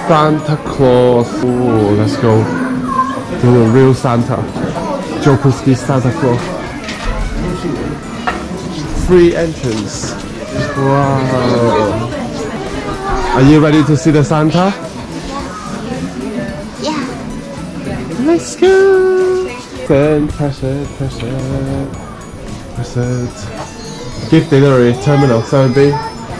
Santa Claus. Ooh, let's go to the real Santa. Joe Kuski Santa Claus. Free entrance. Wow. Are you ready to see the Santa? Yeah. Let's go. Present. Gift delivery terminal 7B.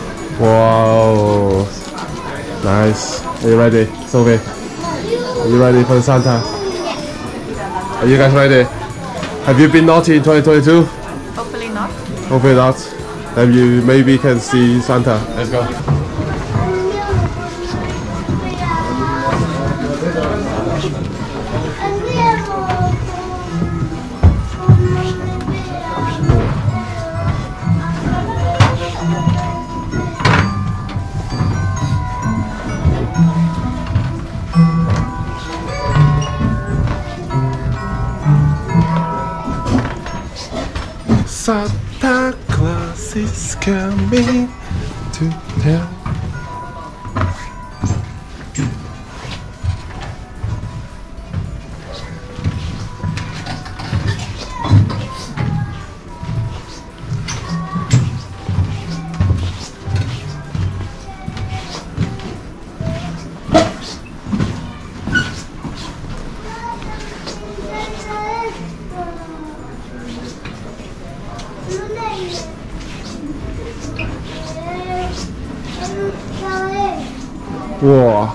Wow. Nice. Are you ready, Sophie? Are you ready for the Santa? Are you guys ready? Have you been naughty in 2022? Hopefully not. Hopefully not. Then you maybe can see Santa. Let's go. Santa Claus is coming to town.哇！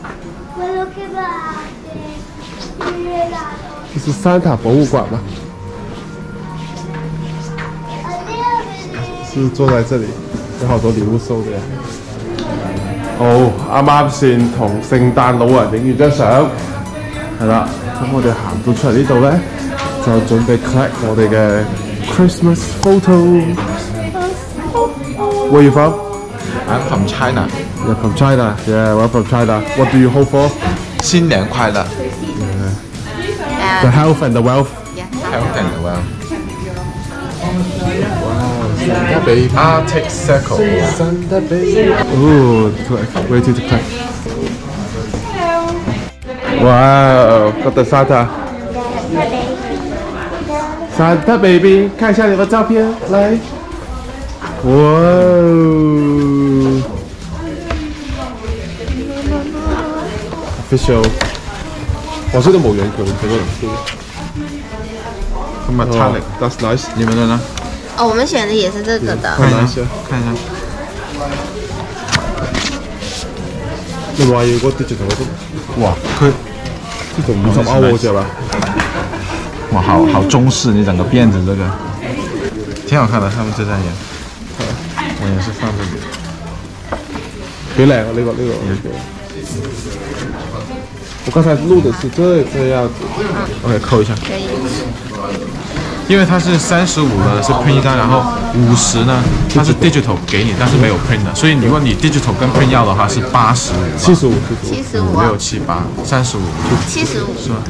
这是三塔博物馆吗？是坐在這裡，有好多禮物收嘅。好，啱啱先同聖誕老人影完張相，係啦。咁我哋行到出嚟呢度咧，就準備 collect 我哋嘅 Christmas photo。Where are you from? I'm from China. You're from China. Yeah, we're from China. What do you hope for? 新年快乐 The health and the wealth. ，Health and wealth. Santa baby. Arctic Circle. Santa baby. Ooh, collect. Waiting to collect. Wow, got the Santa. Santa baby， 看一下你的照片，来。哇哦 ！Official。我这个冇远球，这个很 metallic. That's nice。 你们的呢？ 哦，我们选的也是这个的。 看一下， 看一下。 你話要嗰啲直頭嗰種， 哇，佢這種50歐喎，吧？ 哇，好中式，你整个辫子这个，挺好看的。他们这张也，我也是放这里。 幾靚啊！呢個。我剛才錄的是這樣子。OK， 扣一下。 可以。 因为它是35呢是 print 一张，然后50呢它是 digital 给你，但是没有 print 的，所以如果你 digital 跟 print 要的话是85、 75、 6、7、8、35、 75 是吧？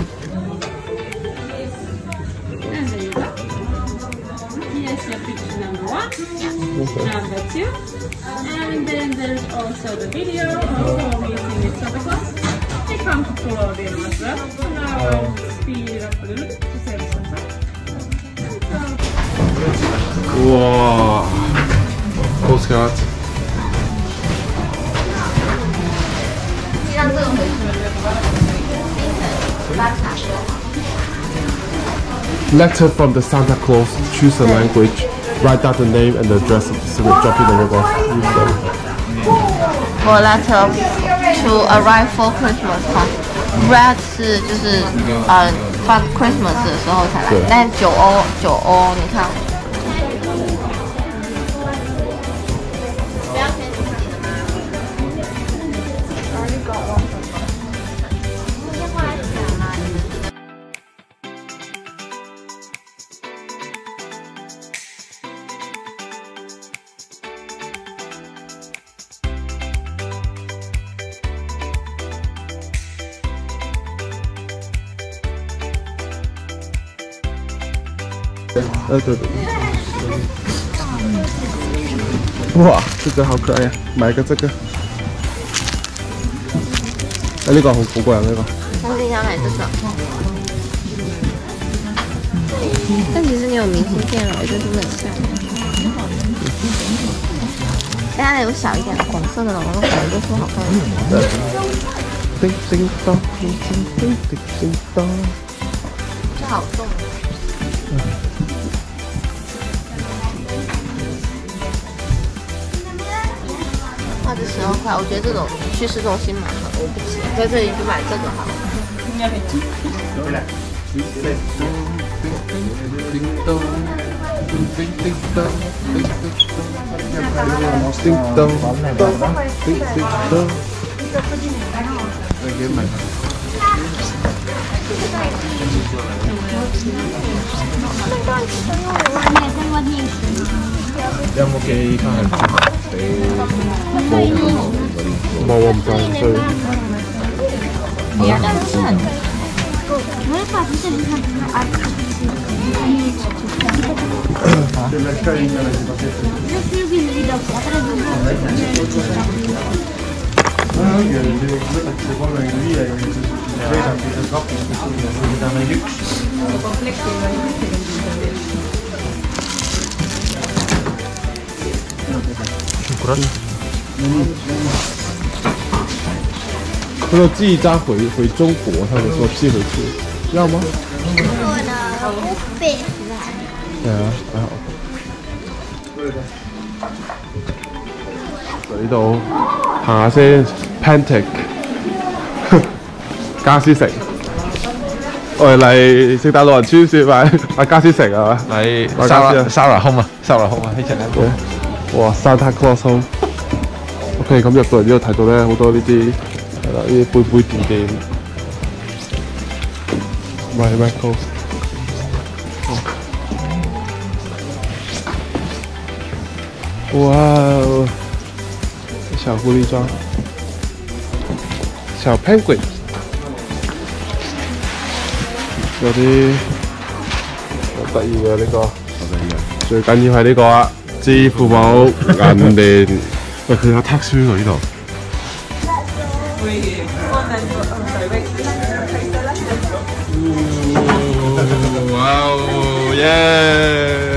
Number 2, and then there's also the video of meeting with Santa Claus. They come to Florida as well. So now I'll speed it up a little bit to save some time. 哇 ！postcard。 让这个回去。 Letter from the Santa Claus. Choose a language. Write down the name and the address of the city. Drop in the river. Use them. For letter to arrive for Christmas 哈 ，Red 是就是放 Christmas 的时候才来，但9欧，你看。 对。哇，这个好可爱呀！买个这个。 呢個好過癮呢個。 但是要买这个。但其实你有明信片了，我觉得真的很像。大家有小一点的红色的了，我都感觉说好看一点。 叮叮當，叮叮叮叮叮當。 这好重。哇，这12块，我觉得这种去市中心买好，我不急，在这里就买这个好了。 有冇寄翻去俾？ 冇，我唔夠衰。他说寄一张回中国，他们说寄回去，要吗？係啊，還好。嚟呢度行下先 ，Pantech 家私城。我哋嚟聖誕老人村先買家私城係嘛？ 嚟買家私啊 Sarah Home 啊，Sarah Home 啊，呢隻咧。 哇 ，Santa Claus Home。OK， 咁入到嚟呢度睇到咧好多呢啲係啦，呢啲杯店。My Records。哇哦！小狐狸装，小 penguin， 有啲好得意嘅呢個，最緊要係呢個啊，支付寶銀聯。喂，佢有 tax free 喎呢度。哇哦！耶！